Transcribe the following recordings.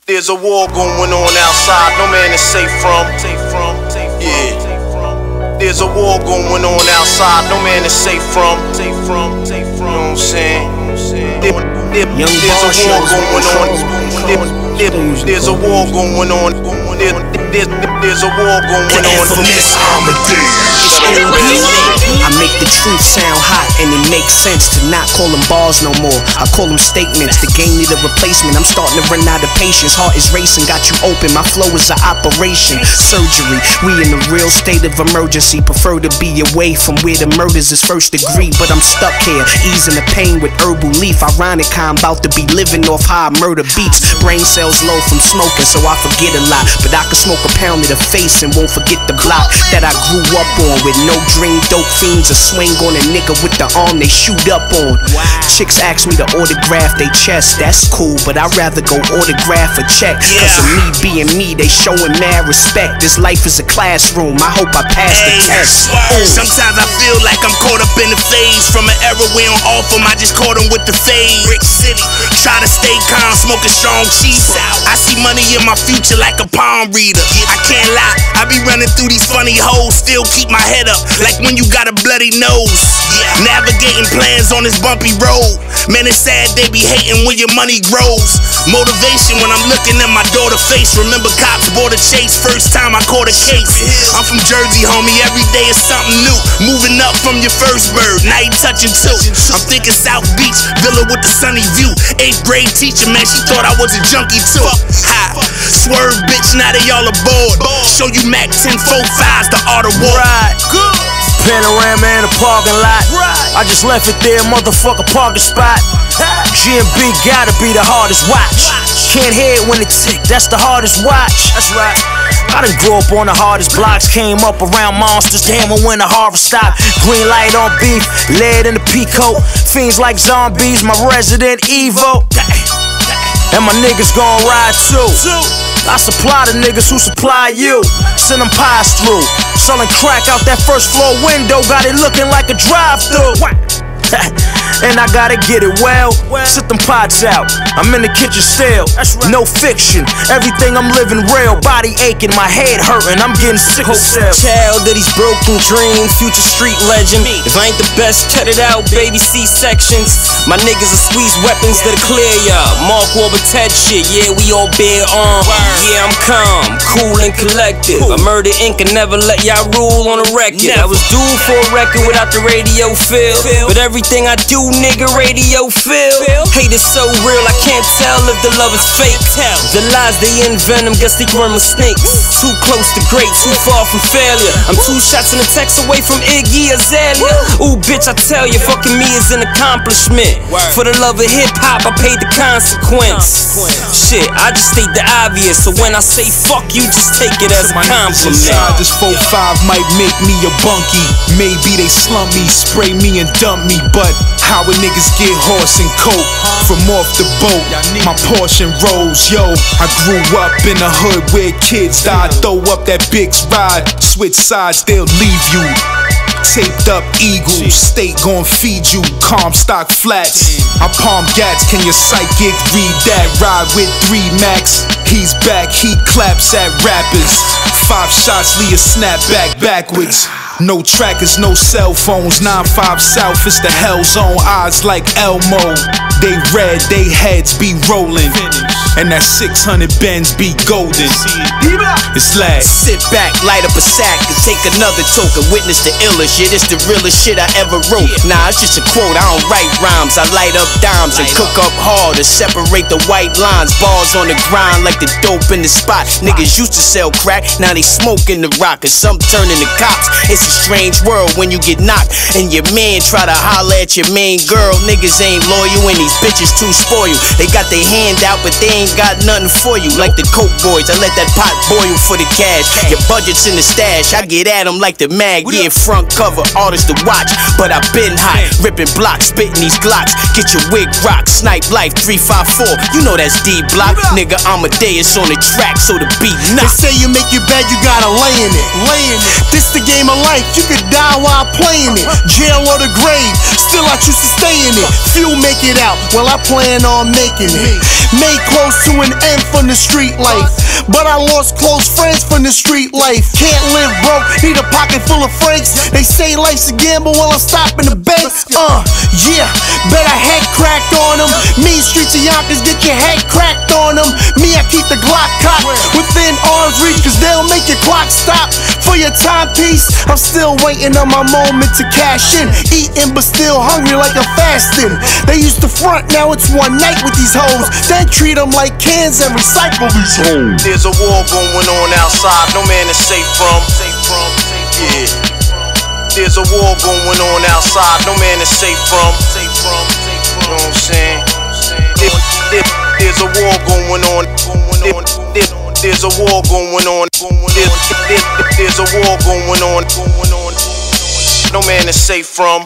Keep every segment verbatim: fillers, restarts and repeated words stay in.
There's a war going on outside, no man is safe from. Yeah. There's a war going on outside, no man is safe from. You know what I'm saying? There, there, there's a war going on. There, there, there's a war going on. There, there, there's a war going on. I make the truth sound hot, and it makes sense to not call them bars no more. I call them statements. The game need a replacement. I'm starting to run out of patience. Heart is racing, got you open. My flow is an operation. Surgery. We in a real state of emergency. Prefer to be away from where the murders is first degree, but I'm stuck here, easing the pain with herbal leaf. Ironic how I'm about to be living off how I murder beats. Brain cells low from smoking, so I forget a lot. But I can smoke a pound of the face and won't forget the block that I grew up on, with no dream, dope fiends, a swing on a nigga with the arm they shoot up on. Wow. Chicks ask me to autograph they chest, that's cool, but I'd rather go autograph a check. Yeah. Cause of me being me, they showing mad respect. This life is a classroom, I hope I pass hey, the test. Sometimes I feel like I'm caught up in the phase. From an era we don't off them, I just caught them with the fade. Brick City, try to stay calm, smoking strong cheese. I see money in my future like a palm reader. I can't lie, I be running through these funny hoes, still keep my head up, like when you got a bloody nose. Navigating plans on this bumpy road. Man, it's sad they be hating when your money grows. Motivation when I'm looking at my daughter's face. Remember cops bought a chase, first time I caught a case. I'm from Jersey, homie, every day is something new. Moving up from your first bird, now you touching two. I'm thinking South Beach, villa with the sunny view. Eighth grade teacher, man, she thought I was a junkie too. Ha, swerve bitch, now they all aboard. Show you Mac ten forty-fives, the art of war. Right. Good. Panorama in the parking lot. Right. I just left it there, motherfucker parking spot. G M B gotta be the hardest watch. Can't hear it when it tick, that's the hardest watch. That's right. I done grew up on the hardest blocks, came up around monsters, damn when the harvest stopped. Green light on beef, lead in the peacoat. Fiends like zombies, my Resident Evil. And my niggas gon' ride too. I supply the niggas who supply you. Send them pies through. Selling crack out that first floor window, got it looking like a drive-through. And I gotta get it well. Sit them pots out, I'm in the kitchen still. No fiction, everything I'm living real. Body aching, my head hurting, I'm getting sick of self. Child of these broken dreams, future street legend. If I ain't the best, cut it out, baby, C-sections. My niggas are squeeze weapons that'll clear ya. Mark Wahlberg Ted shit, yeah, we all bear arms. Yeah, I'm calm, cool and collective. I murder ink and never let y'all rule on a record. I was due for a record without the radio feel, but everything I do, nigga, radio feel. Hate is so real, I can't tell if the love is fake. The lies they invent, them guess they run with snakes. Too close to great, too far from failure. I'm two shots in a text away from Iggy Azalea. Ooh, bitch, I tell you, fucking me is an accomplishment. For the love of hip-hop, I paid the consequence. Shit, I just state the obvious, so when I say fuck you, just take it as a compliment. This four five might make me a bunkie. Maybe they slump me, spray me and dump me, but how a niggas get horse and coat from off the boat, my portion rose, yo. I grew up in a hood where kids died. Throw up that big ride, switch sides, they'll leave you. Taped up eagles, state gon' feed you. Comstock flats, I palm gats, can your psychic read that? Ride with three max, he's back, he claps at rappers. Five shots, leave a snapback backwards. No trackers, no cell phones, nine five South, it's the hell zone. Eyes like Elmo, they red, they heads be rolling, and that six hundred Benz be golden. It's lag. Sit back, light up a sack, and take another toke and witness the illest shit. It's the realest shit I ever wrote. Nah, it's just a quote, I don't write rhymes. I light up dimes and cook up hard to separate the white lines. Bars on the grind like the dope in the spot. Niggas used to sell crack, now they smoking the rock, and some turning to cops. It's a strange world when you get knocked and your man try to holler at your main girl. Niggas ain't loyal and these bitches too spoiled. They got their hand out but they ain't got nothing for you. Like the Coke boys, I let that pot boil for the cash. Your budget's in the stash, I get at them like the mag. Yeah, front cover, artist to watch, but I been hot, ripping blocks, spitting these glocks. Get your wig rock, snipe life, three five four. You know that's D block, nigga. Amadeus on the track, so the beat knock. They say you make your bed, you gotta lay in it, lay in it. This the game of life, you could die while playing it. Jail or the grave, still I choose to stay in it. Few make it out, out, well I plan on making it. Made close to an end from the street life, but I lost close friends from the street life. Can't live broke, need a pocket full of francs. They say life's a gamble while I'm stopping the bank. Uh, yeah, bet I head cracked on them. Mean streets of Yonkers get your head cracked on them. Me, I keep the Glock cocked within arm's reach, cause they'll make your clock stop for your timepiece. I'm still waiting on my moment to cash in, eating but still hungry like I'm fasting. They used to front, now it's one night with these hoes, then treat them like cans and recycle these hoes. There's a war going on outside, no man is safe from. Yeah. There's a war going on outside, no man is safe from. You know what I'm saying? There, there, there's a war going on. There, there, there's a war going on. There, there, there's a war going on. No man is safe from.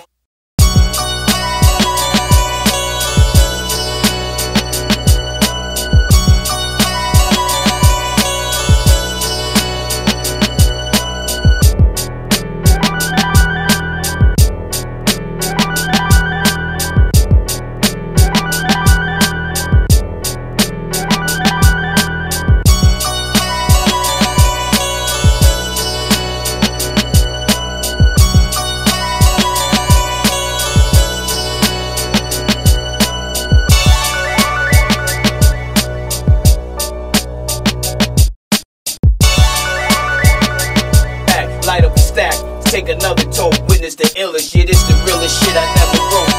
Take another toke, witness the illest shit. It's the realest shit I never wrote.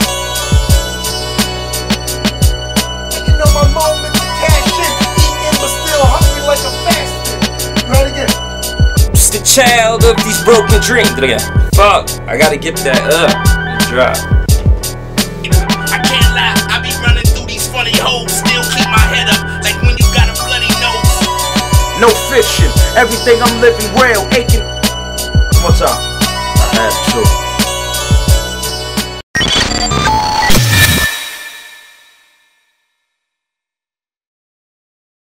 You know my moment to cash in, eating but still hungry like a fasting. Right again. Just the child of these broken dreams. Again. Fuck, I gotta get that up and drop. I can't lie, I be running through these funny hoes, still keep my head up like when you got a bloody nose. No fiction, everything I'm living real, aching. One time, I had to.